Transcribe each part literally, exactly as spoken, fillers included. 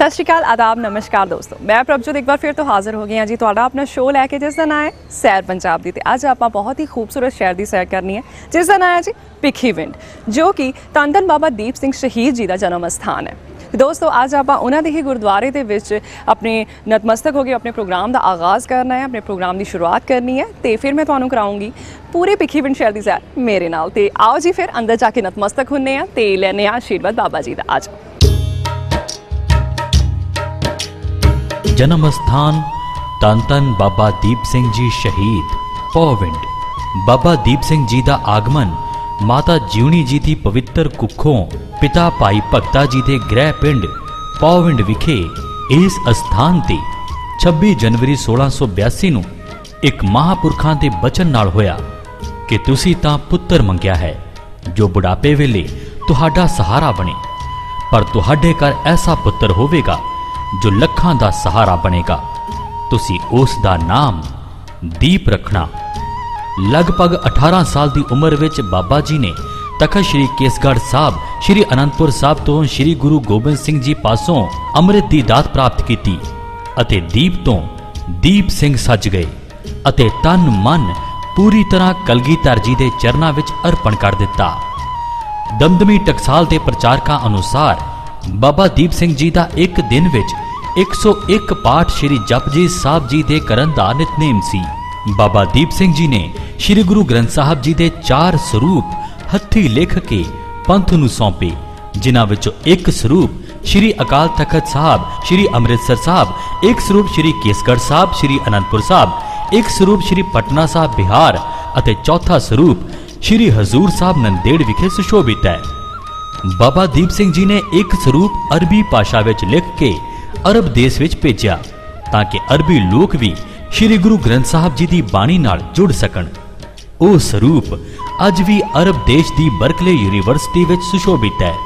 सत श्री अकाल, आदाब, नमस्कार दोस्तों। मैं प्रभजोत एक बार फिर तो हाजिर हो गई हाँ जी ਤੁਹਾਡਾ अपना शो लैके जिसका नाम है सैर पंजाब दी। अज आप बहुत ही खूबसूरत शहर की सैर करनी है जिसका नाम है जी भिखीविंड, जो कि धन धन बाबा दीप सिंह शहीद जी का जन्म स्थान है। दोस्तों अज आप उन्होंने ही गुरुद्वारे के विच अपने नतमस्तक हो गए अपने प्रोग्राम का आगाज़ करना है, अपने प्रोग्राम की शुरुआत करनी है। तो फिर मैं तुहानूं कराऊंगी पूरे भिखीविंड शहर की सैर मेरे नाल। ते आओ जी फिर अंदर जाके नतमस्तक हुन्ने आ ते लैने आ आशीर्वाद बाबा जी का। आज जन्म स्थान धन धन बाबा दीप सिंह जी शहीद पौविंड। बाबा दीप सिंह जी का आगमन माता जीवनी जी की पवित्र कुखों पिता भाई भगता जी के गृह पिंड पौविंड विखे इस अस्थान ते छब्बी जनवरी सोलह सौ बयासी नूं एक महापुरखां दे बचन नाल होया कि तुसी तां पुत्तर मंगिया है जो बुढ़ापे वेले तुहाडा सहारा बने, पर तुहाडे घर ऐसा पुत्तर होवेगा जो लखां दा सहारा बनेगा। तुसी उस दा नाम दीप रखना। लगभग अठारह साल की उम्र विच बाबा जी ने तखत श्री केसगढ़ साहब श्री अनंदपुर साहब तो श्री गुरु गोबिंद सिंह जी पासों अमृत की दात प्राप्त की अते दीप तो दीप सिंह सज गए अते तन मन पूरी तरह कलगीधर जी के चरणों विच अर्पण कर दिता। दमदमी टकसाल के प्रचारकों अनुसार बाबा दीप सिंह जी का एक दिन विच एक सौ एक पाठ श्री जपजी साहब जी के करन दा नितनेम सी। बाबा दीप सिंह जी ने श्री गुरु ग्रंथ साहब जी के चार स्वरूप हथी लिख के पंथ नूं सौंपे, जिन्हां विचों एक स्वरूप श्री अकाल तखत साहब श्री अमृतसर साहब, एक स्वरूप श्री केसगढ़ साहब श्री अनंदपुर साहब, एक स्वरूप श्री पटना साहब बिहार अते चौथा स्वरूप श्री हजूर साहब नंदेड़ विखे सुशोभित है। बाबा दीप सिंह जी ने एक स्वरूप अरबी भाषा विच लिख के अरब देश विच भेजा ताकि अरबी लोग भी श्री गुरु ग्रंथ साहब जी की बाणी नाल जुड़ सकन। वो स्वरूप अज भी अरब देश की बर्कले यूनिवर्सिटी विच सुशोभित है।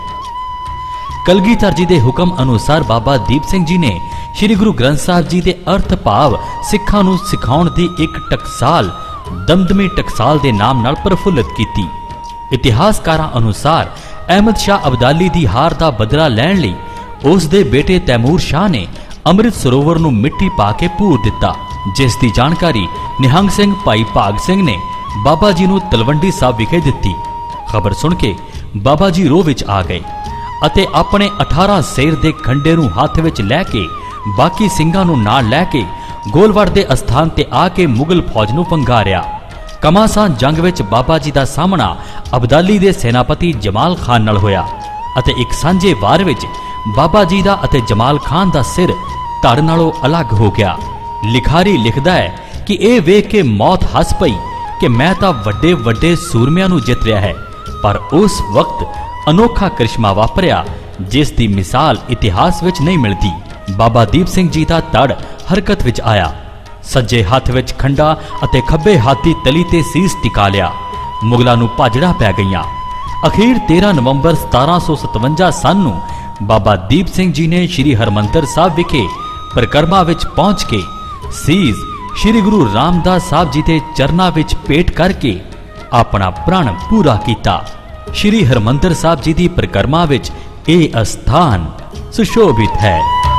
कलगीधर जी के हुक्म अनुसार बाबा दीप सिंह जी ने श्री गुरु ग्रंथ साहब जी के अर्थ भाव सिखां नूं सिखाउण दी एक टकसाल दमदमी टकसाल के नाम नाल प्रफुल्लित की। इतिहासकारां अनुसार अहमद शाह अब्दाली दी हार का बदला लैण लई उस दे बेटे तैमूर शाह ने अमृत सरोवर नूं मिट्टी पा के पूर दिता, जिस दी जानकारी निहंग सिंह भाई भाग सिंह ने बाबा जी नूं तलवंडी साहब विखे दिती। खबर सुन के बाबा जी रोह विच आ गए अते अपने अठारह शेर दे खंडे नूं हत्थ विच लै के बाकी सिंघां नूं नाल लै के गोलवाड़ दे अस्थान ते आके मुगल फौज नूं पंगारिया। कमासान जंग विच बाबा जी का सामना अब्दाली दे सेनापति जमाल खान नाल होया अते एक सांझे वार विच बाबा जी दा अते जमाल खान दा सिर धड़ नालों अलग हो गया। लिखारी लिखदा है कि यह वेख के मौत हस पई कि मैं तां वड्डे वड्डे सूरमियां नूं जित रिहा है, पर उस वक्त अनोखा करिश्मा वापरिया जिस दी मिसाल इतिहास विच नहीं मिलती। बाबा दीप सिंह जी दा धड़ हरकत विच आया, सज्जे हाथ विच खंडा अते खब्बे हाथ दी तली ते सीस टिका लिया। मुगलों नूं भाजड़ा पै गईयां। अखीर तेरह नवंबर सतारह सौ सतवंजा सन नूं बाबा दीप सिंह जी ने श्री हरमंदर साहब विखे परिक्रमा विच पहुंच के सीस श्री गुरु रामदास साहब जी के चरना विच भेंट करके अपना प्रण पूरा किया। श्री हरमंदर साहब जी की परिक्रमा विच यह अस्थान सुशोभित है।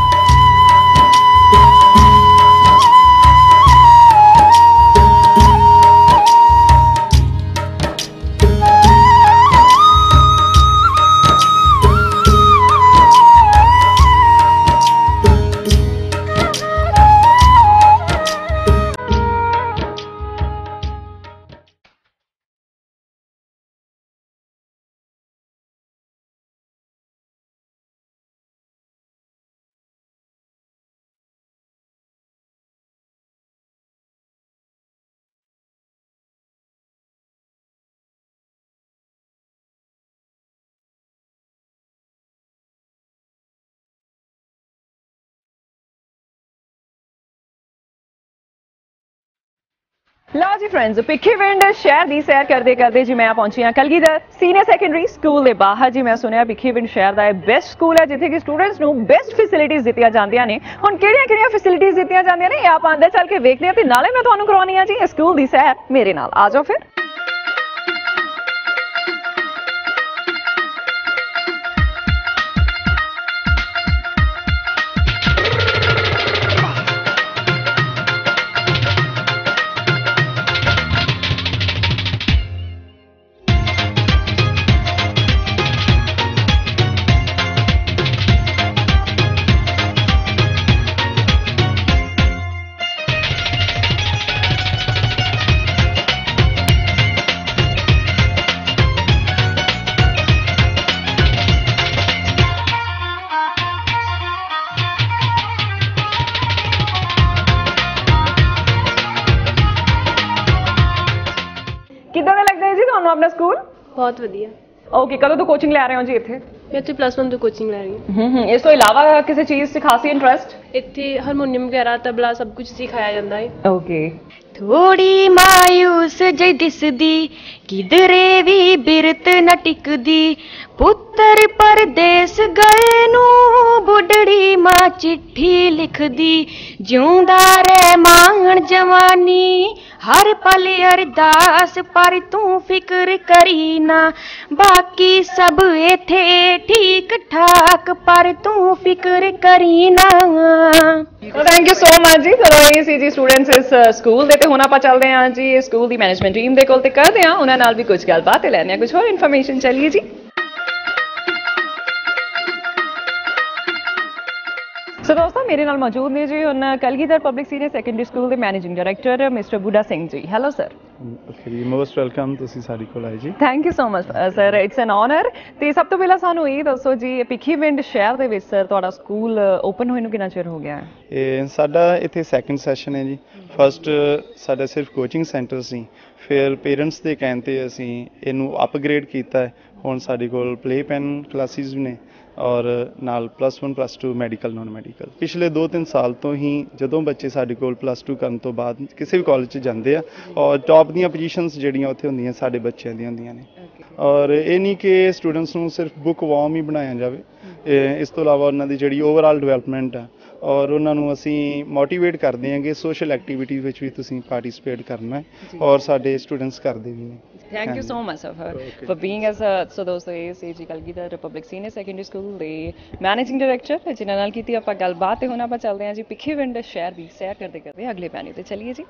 लो जी फ्रेंड्स, भिखीविंड शहर की सैर करते करते जी मैं पहुंची हाँ कलगीधर सीनियर सैकेंडरी स्कूल के बाहर। जी मैं सुनिया भिखीविंड शहर का बेस्ट स्कूल है जिथे कि स्टूडेंट्स को बेस्ट फैसिलिटीज दित्तियां जांदियां ने। हुण किहड़ियां-किहड़ियां फैसिलिटीज दित्तियां जांदियां ने आप अंदर चल के वेखदे हां ते नाले मैं तुहानूं करवाउणी हां जी स्कूल की सैर मेरे नाल। आ जाओ फिर। अपना स्कूल? बहुत वधिया। ओके, कदों तो कोचिंग लै रहे हो जी इत्थे? मैं इत्थे प्लस वन तो कोचिंग लै रही हूँ। हम्म इस तो इलावा किसी चीज़ से खासी इंटरेस्ट? इत्थे हारमोनीयम वगैरह तबला सब कुछ सिखाया जाता है। ओके। थोड़ी मायूस जई दिसदी किधरे भी बिरत न टिकदी पुत्तर परदेस गए नू बुढ़ड़ी मां चिट्ठी लिखदी जिਉਂਦਾ ਰਹਿ मांगण जवानी हर पल अरदास पर तू फिक्र करी ना बाकी सब इथे ठीक ठाक पर तू फिक्र करी ना। थैंक यू सो मच जी। चलो ये सी जी स्टूडेंट्स इस स्कूल ਦੇ ਤੇ ਹੁਣ ਆਪਾਂ ਚੱਲਦੇ ਹਾਂ ਜੀ ਸਕੂਲ ਦੀ ਮੈਨੇਜਮੈਂਟ ਟੀਮ ਦੇ ਕੋਲ ਤੇ ਕਰਦੇ ਹਾਂ ਉਹਨਾਂ ਨਾਲ ਵੀ ਕੁਝ ਗੱਲਬਾਤ ਤੇ ਲੈਣੇ ਆ ਕੁਝ ਹੋਰ ਇਨਫੋਰਮੇਸ਼ਨ। ਚਲਿਏ ਜੀ। ਸੋ ਦੋਸਤੋ ਮੇਰੇ ਨਾਲ ਮੌਜੂਦ ਨੇ ਜੀ ਹੁਣ Kalgidhar public senior secondary school ਦੇ managing director mister Buddha Singh ji. Hello sir. Okay ਜੀ, ਮੋਸਟ ਵੈਲਕਮ। ਤੁਸੀਂ ਸਾਡੇ ਕੋਲ ਆਏ ਜੀ। Thank you so much sir, it's an honour. ਤੇ ਸਭ ਤੋਂ ਪਹਿਲਾਂ ਸਾਨੂੰ ਇਹ ਦੱਸੋ ਜੀ ਭਿੱਖੀਵਿੰਡ ਸ਼ਹਿਰ ਦੇ ਵਿੱਚ ਸਰ ਤੁਹਾਡਾ ਸਕੂਲ ਓਪਨ ਹੋਏ ਨੂੰ ਕਿੰਨਾ ਚਿਰ ਹੋ ਗਿਆ ਹੈ? ਇਹ ਸਾਡਾ ਇੱਥੇ ਸੈਕੰਡ ਸੈਸ਼ਨ ਹੈ ਜੀ। ਫਸਟ ਸਾਡਾ ਸਿਰਫ ਕੋਚਿੰਗ ਸੈਂਟਰ ਸੀ, ਫਿਰ ਪੇਰੈਂਟਸ ਦੇ ਕਹਿਣ 'ਤੇ ਅਸੀਂ ਇਹਨੂੰ ਅਪਗ੍ਰੇਡ ਕੀਤਾ ਹੈ। ਹੁਣ ਸਾਡੇ ਕੋਲ ਪਲੇ ਪੈਨ ਕਲਾਸਿਸ ਵੀ ਨੇ ਔਰ ਨਾਲ plus one plus two medical non medical. ਪਿਛਲੇ ਦੋ ਤਿੰਨ ਸਾਲ ਤੋਂ ਹੀ ਜਦੋਂ ਬੱਚੇ ਸਾਡੇ ਕੋਲ ਪਲੱਸ ਟੂ ਕਰਨ ਤੋਂ ਬਾਅਦ ਕਿਸੇ ਵੀ ਕਾਲਜ 'ਚ ਜਾਂਦੇ ਆ ਔਰ ਟੌਪ ਦੀਆਂ ਪੋਜੀਸ਼ਨਸ ਜਿਹੜੀਆਂ ਉੱਥੇ ਹੁੰਦੀਆਂ ਸਾਡੇ ਬੱਚਿਆਂ ਦੀਆਂ ਹੁੰਦੀਆਂ ਨੇ। ਔਰ ਇਹ ਨਹੀਂ ਕਿ ਸਟੂਡੈਂਟਸ ਨੂੰ ਸਿਰਫ ਬੁੱਕ ਵਾਰਮ ਹੀ ਬਣਾਇਆ ਜਾਵੇ, ਇਸ ਤੋਂ ਇਲਾਵਾ ਉਹਨਾਂ ਦੀ ਜਿਹੜੀ ਓਵਰਆਲ ਡਿਵੈਲਪਮੈਂਟ ਆ ਔਰ ਉਹਨਾਂ ਨੂੰ ਅਸੀਂ ਮੋਟੀਵੇਟ ਕਰਦੇ ਹਾਂ ਕਿ ਸੋਸ਼ਲ ਐਕਟੀਵਿਟੀਜ਼ ਵਿੱਚ ਵੀ ਤੁਸੀਂ ਪਾਰਟਿਸਿਪੇਟ ਕਰਨਾ ਹੈ ਔਰ ਸਾਡੇ ਸਟੂਡੈਂਟਸ ਕਰਦੇ ਵੀ ਨੇ। Thank you so much sir for being us so ਦੋਸਤੋ ਇਹ ਸੀ ਜੀ Kalgidhar republic senior secondary school ਦੇ ਮੈਨੇਜਿੰਗ ਡਾਇਰੈਕਟਰ ਜਿਨ੍ਹਾਂ ਨਾਲ ਕੀਤੀ ਆਪਾਂ ਗੱਲਬਾਤ ਤੇ ਹੁਣ ਆਪਾਂ ਚੱਲਦੇ ਹਾਂ ਜੀ ਭਿੱਖੀਵਿੰਡ ਸ਼ਹਿਰ ਦੀ ਸੈਰ ਕਰਦੇ ਕਰਦੇ ਅਗਲੇ ਪੈਨੇ ਤੇ। ਚਲਿਏ ਜੀ।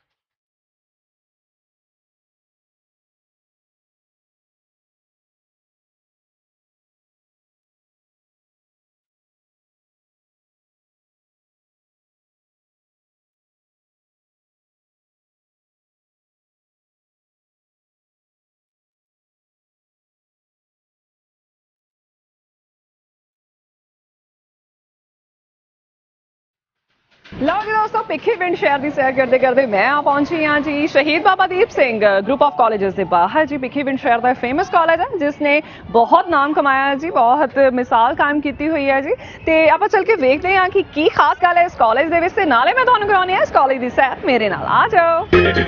ਲਓ ਜੀ ਦੋਸਤੋ ਭਿੱਖੀਵਿੰਡ ਸ਼ਹਿਰ ਦੀ ਸੈਰ ਕਰਦੇ ਕਰਦੇ ਮੈਂ ਆ ਪਹੁੰਚੀ ਹਾਂ ਜੀ Shaheed Baba Deep Singh group of colleges ਦੇ ਬਾਹਰ ਜੀ। ਭਿੱਖੀਵਿੰਡ ਸ਼ਹਿਰ ਦਾ ਫੇਮਸ ਕਾਲਜ ਹੈ ਜਿਸ ਨੇ ਬਹੁਤ ਨਾਮ ਕਮਾਇਆ ਹੈ ਜੀ, ਬਹੁਤ ਮਿਸਾਲ ਕਾਇਮ ਕੀਤੀ ਹੋਈ ਹੈ ਜੀ। ਤੇ ਆਪਾਂ ਚੱਲ ਕੇ ਵੇਖਦੇ ਹਾਂ ਕਿ ਕੀ ਖਾਸ ਗੱਲ ਹੈ ਇਸ ਕਾਲਜ ਦੇ ਵਿੱਚ ਤੇ ਨਾਲੇ ਮੈਂ ਤੁਹਾਨੂੰ ਕਰਾਉਣੀ ਹੈ ਇਸ ਕਾਲਜ ਦੀ ਸੈਰ। ਮੇਰੇ ਨਾਲ ਆ ਜਾਓ।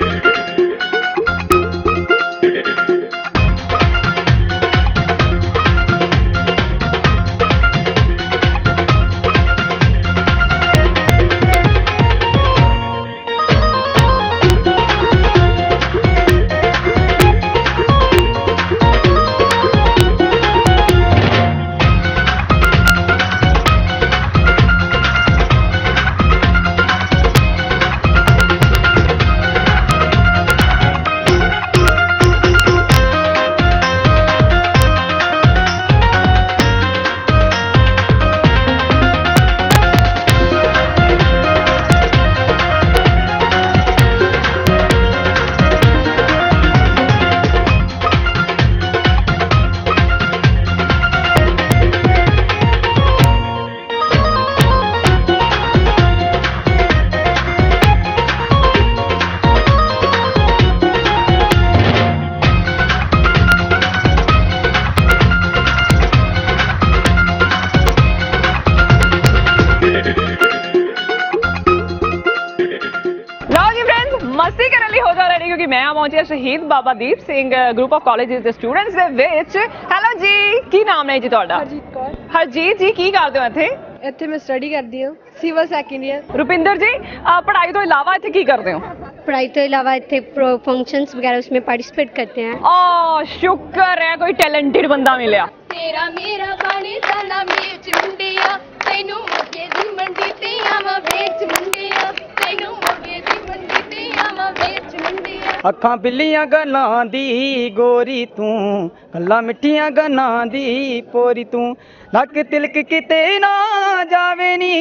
क्योंकि मैं पहुंची Shaheed Baba Deep Singh group of colleges ਦੇ ਸਟੂਡੈਂਟਸ ਦੇ ਵਿੱਚ। ਹੈਲੋ ਜੀ, ਕੀ ਨਾਮ ਹੈ ਜੀ ਤੁਹਾਡਾ? ਹਰਜੀਤ ਕੌਰ। ਹਰਜੀਤ ਜੀ ਕੀ ਕਰਦੇ ਹੋ ਇੱਥੇ? ਇੱਥੇ ਮੈਂ ਸਟੱਡੀ ਕਰਦੀ ਹਾਂ ਸਿਵਲ ਸੈਕੰਡ ਈਅਰ। ਰੁਪਿੰਦਰ ਜੀ ਪੜ੍ਹਾਈ ਤੋਂ ਇਲਾਵਾ ਇੱਥੇ ਕੀ ਕਰਦੇ ਹੋ? पढ़ाई तो अलावा इतने फंक्शंस वगैरह उसमें पार्टिसिपेट करते हैं। आ शुक्र है कोई टैलेंटेड बंदा मिला। तेरा मेरा बाने जाना मेच मुंडिया तैनू मगे दी मंडी ते आवा बेच मुंडिया तैनू मगे दी मंडी ते आवा बेच मुंडिया। ਅੱਖਾਂ ਬਿੱਲੀਆਂ ਗੱਲਾਂ ਦੀ ਗੋਰੀ ਤੂੰ ਗੱਲਾਂ ਮਿੱਠੀਆਂ ਗੱਲਾਂ ਦੀ ਪੋਰੀ ਤੂੰ ਲੱਕ ਤਿਲਕ ਕਿਤੇ ਨਾ ਜਾਵੇ ਨੀ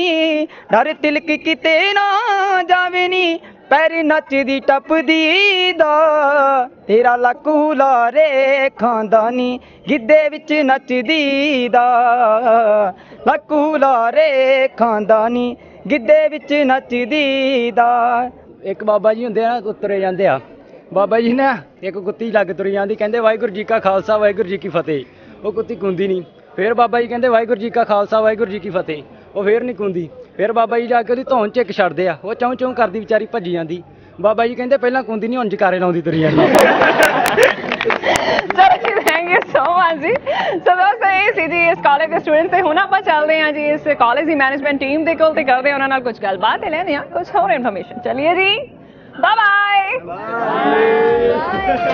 ਡਰ ਤਿਲਕ ਕਿਤੇ ਨਾ ਜਾਵੇ ਨੀ ਪੈਰ ਨੱਚਦੀ ਟੱਪਦੀ ਦਾ ਤੇਰਾ ਲੱਕੂ ਲਾਰੇ ਖਾਂਦਾਨੀ ਗਿੱਧੇ ਵਿੱਚ ਨੱਚਦੀ ਦਾ ਲੱਕੂ ਲਾਰੇ ਖਾਂਦਾਨੀ ਗਿੱਧੇ ਵਿੱਚ ਨੱਚਦੀ ਦਾ। ਇੱਕ ਬਾਬਾ ਜੀ ਹੁੰਦੇ ਆ ਉਤਰੇ ਜਾਂਦੇ ਆ ਬਾਬਾ ਜੀ ਨੇ ਇੱਕ ਕੁੱਤੀ ਲੱਗ ਤੁਰੀ ਜਾਂਦੀ, ਕਹਿੰਦੇ ਵਾਹਿਗੁਰੂ ਜੀ ਕਾ ਖਾਲਸਾ ਵਾਹਿਗੁਰੂ ਜੀ ਕੀ ਫਤਿਹ, ਉਹ ਕੁੱਤੀ ਕੁੰਦੀ ਨਹੀਂ। ਫਿਰ ਬਾਬਾ ਜੀ ਕਹਿੰਦੇ ਵਾਹਿਗੁਰੂ ਜੀ ਕਾ ਖਾਲਸਾ ਵਾਹਿਗੁਰੂ ਜੀ ਕੀ ਫਤਿਹ, ਉਹ ਫੇਰ ਨਹੀਂ ਕੁੰਦੀ। ਫਿਰ ਬਾਬਾ ਜੀ ਜਾ ਕੇ ਉਹਦੀ ਧੌਣ 'ਚ ਇੱਕ ਛੱਡਦੇ ਆ, ਉਹ ਚੌਂ ਚੌਂ ਕਰਦੀ ਵਿਚਾਰੀ ਭੱਜੀ ਜਾਂਦੀ। ਬਾਬਾ ਜੀ ਕਹਿੰਦੇ ਪਹਿਲਾਂ ਕੁੰਦੀ ਨਹੀਂ, ਹੁਣ ਜਕਾਰੇ ਲਾਉਂਦੀ ਤੁਰੀ ਜਾਂਦੀ। ਚਲੋ ਜੀ, ਥੈਂਕ ਯੂ ਸੋ ਮਚ ਜੀ। ਸੋ ਦੋਸਤੋ, ਇਹ ਸੀ ਜੀ ਇਸ ਕਾਲਜ ਦੇ ਸਟੂਡੈਂਟਸ ਤੇ ਹੁਣ ਆਪਾਂ ਚੱਲਦੇ ਹਾਂ ਜੀ ਇਸ ਕਾਲਜ ਦੀ ਮੈਨੇਜਮੈਂਟ ਟੀਮ ਦੇ ਕੋਲ ਤੇ ਕਰਦੇ ਹਾਂ ਉਹਨਾਂ ਨਾਲ ਕੁਝ ਗੱਲਬਾਤ ਤੇ ਲੈਂਦੇ ਹਾਂ ਕੁਝ ਹੋਰ ਇਨਫੋਰਮੇਸ਼ਨ। ਚਲਿਏ ਜੀ, ਬਾਏ ਬਾਏ।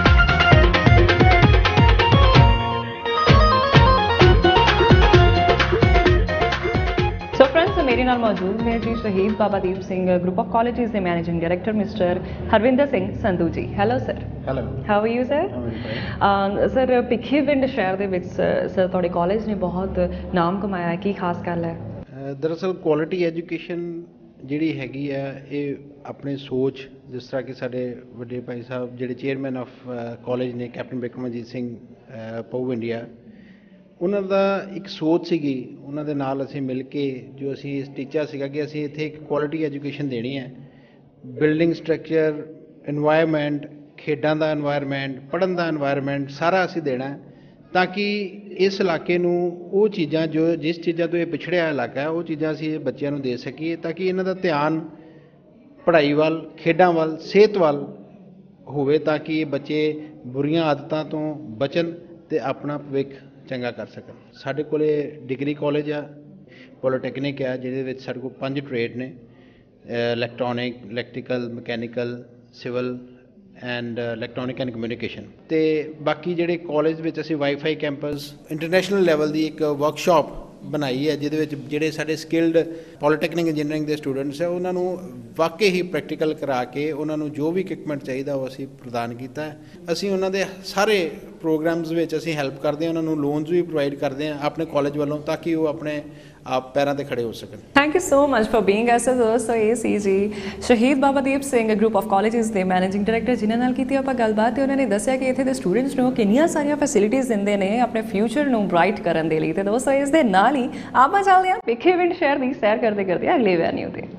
ਸੋ ਫਰੈਂਡਸ, ਮੇਰੇ ਨਾਲ ਮੌਜੂਦ ਨੇ ਜੀ Shaheed Baba Deep Singh group of colleges ਦੇ managing director mister Harvinder Singh Sandhu ji. Hello sir. Hello, how are you sir? Sir, Bhikhiwind ਸ਼ਹਿਰ ਦੇ ਵਿੱਚ ਸਰ ਤੁਹਾਡੇ ਕਾਲਜ ਨੇ ਬਹੁਤ ਨਾਮ ਕਮਾਇਆ ਹੈ, ਕੀ ਖਾਸ ਗੱਲ ਹੈ? ਦਰਅਸਲ ਕੁਆਲਿਟੀ ਐਜੂਕੇਸ਼ਨ ਜਿਹੜੀ ਹੈਗੀ ਆ, ਇਹ ਆਪਣੇ ਸੋਚ, ਜਿਸ ਤਰ੍ਹਾਂ ਕਿ ਸਾਡੇ ਵੱਡੇ ਭਾਈ ਸਾਹਿਬ ਜਿਹੜੇ ਚੇਅਰਮੈਨ ਆਫ ਕਾਲਜ ਨੇ, ਕੈਪਟਨ ਬਿਕਰਮਜੀਤ ਸਿੰਘ ਪਊ ਇੰਡੀਆ, ਉਹਨਾਂ ਦਾ ਇੱਕ ਸੋਚ ਸੀਗੀ। ਉਹਨਾਂ ਦੇ ਨਾਲ ਅਸੀਂ ਮਿਲ ਕੇ ਜੋ ਅਸੀਂ ਟੀਚਾ ਸੀਗਾ ਕਿ ਅਸੀਂ ਇੱਥੇ ਇੱਕ ਕੁਆਲਿਟੀ ਐਜੂਕੇਸ਼ਨ ਦੇਣੀ ਹੈ। ਬਿਲਡਿੰਗ ਸਟਰਕਚਰ, ਇਨਵਾਇਰਮੈਂਟ, ਖੇਡਾਂ ਦਾ ਇਨਵਾਇਰਮੈਂਟ, ਪੜ੍ਹਨ ਦਾ ਇਨਵਾਇਰਮੈਂਟ ਸਾਰਾ ਅਸੀਂ ਦੇਣਾ, ਤਾਂ ਕਿ ਇਸ ਇਲਾਕੇ ਨੂੰ ਉਹ ਚੀਜ਼ਾਂ ਜੋ ਜਿਸ ਚੀਜ਼ਾਂ ਤੋਂ ਇਹ ਪਿਛੜਿਆ ਇਲਾਕਾ ਹੈ, ਉਹ ਚੀਜ਼ਾਂ ਅਸੀਂ ਬੱਚਿਆਂ ਨੂੰ ਦੇ ਸਕੀਏ, ਤਾਂ ਕਿ ਇਹਨਾਂ ਦਾ ਧਿਆਨ ਪੜ੍ਹਾਈ ਵੱਲ, ਖੇਡਾਂ ਵੱਲ, ਸਿਹਤ ਵੱਲ ਹੋਵੇ, ਤਾਂ ਕਿ ਇਹ ਬੱਚੇ ਬੁਰੀਆਂ ਆਦਤਾਂ ਤੋਂ ਬਚਣ ਅਤੇ ਆਪਣਾ ਭਵਿੱਖ ਚੰਗਾ ਕਰ ਸਕਣ। ਸਾਡੇ ਕੋਲ ਡਿਗਰੀ ਕਾਲਜ ਆ, ਪੋਲੀਟੈਕਨਿਕ ਆ, ਜਿਹਦੇ ਵਿੱਚ ਸਾਡੇ ਕੋਲ ਪੰਜ ਟ੍ਰੇਡ ਨੇ, electronic, electrical, mechanical, civil and electronic and communication. ਅਤੇ ਬਾਕੀ ਜਿਹੜੇ ਕਾਲਜ ਵਿੱਚ ਅਸੀਂ ਵਾਈਫਾਈ ਕੈਂਪਸ, ਇੰਟਰਨੈਸ਼ਨਲ ਲੈਵਲ ਦੀ ਇੱਕ ਵਰਕਸ਼ਾਪ ਬਣਾਈ ਹੈ, ਜਿਹਦੇ ਵਿੱਚ ਜਿਹੜੇ ਸਾਡੇ ਸਕਿਲਡ ਪੋਲੀਟੈਕਨਿਕ ਇੰਜੀਨੀਅਰਿੰਗ ਦੇ ਸਟੂਡੈਂਟਸ ਹੈ, ਉਹਨਾਂ ਨੂੰ ਵਾਕਈ ਹੀ ਪ੍ਰੈਕਟੀਕਲ ਕਰਾ ਕੇ ਉਹਨਾਂ ਨੂੰ ਜੋ ਵੀ ਇਕਵਿਪਮੈਂਟ ਚਾਹੀਦਾ ਉਹ ਅਸੀਂ ਪ੍ਰਦਾਨ ਕੀਤਾ ਹੈ। ਅਸੀਂ ਉਹਨਾਂ ਦੇ ਸਾਰੇ ਪ੍ਰੋਗਰਾਮਸ ਵਿੱਚ ਅਸੀਂ ਹੈਲਪ ਕਰਦੇ ਹਾਂ, ਉਹਨਾਂ ਨੂੰ ਲੋਨਸ ਵੀ ਪ੍ਰੋਵਾਈਡ ਕਰਦੇ ਹਾਂ ਆਪਣੇ ਕਾਲਜ ਵੱਲੋਂ, ਤਾਂ ਕਿ ਉਹ ਆਪਣੇ ਆਪ ਪੈਰਾਂ 'ਤੇ ਖੜੇ ਹੋ ਸਕਣ। Thank you so much for being us ਦੋਸਤੋ, ਇਹ ਸੀ ਜੀ Shaheed Baba Deep Singh group of colleges ਦੇ ਮੈਨੇਜਿੰਗ ਡਾਇਰੈਕਟਰ, ਜਿਨ੍ਹਾਂ ਨਾਲ ਕੀਤੀ ਆਪਾਂ ਗੱਲਬਾਤ ਤੇ ਉਹਨਾਂ ਨੇ ਦੱਸਿਆ ਕਿ ਇੱਥੇ ਦੇ ਸਟੂਡੈਂਟਸ ਨੂੰ ਕਿੰਨੀਆਂ ਸਾਰੀਆਂ ਫੈਸਿਲਿਟੀਆਂ ਦਿੰਦੇ ਨੇ ਆਪਣੇ ਫਿਊਚਰ ਨੂੰ ਬ੍ਰਾਈਟ ਕਰਨ ਦੇ ਲਈ। ਤੇ ਦੋਸਤੋ, ਇਸ ਦੇ ਨਾਲ ਹੀ ਆਪਾਂ ਚੱਲਦੇ ਹਾਂ ਭਿੱਖੀਵਿੰਡ ਸ਼ਹਿਰ ਦੀ ਸੈਰ ਕਰਦੇ ਕਰਦੇ ਅਗਲੇ ਵੈਨਿਊ ਤੇ।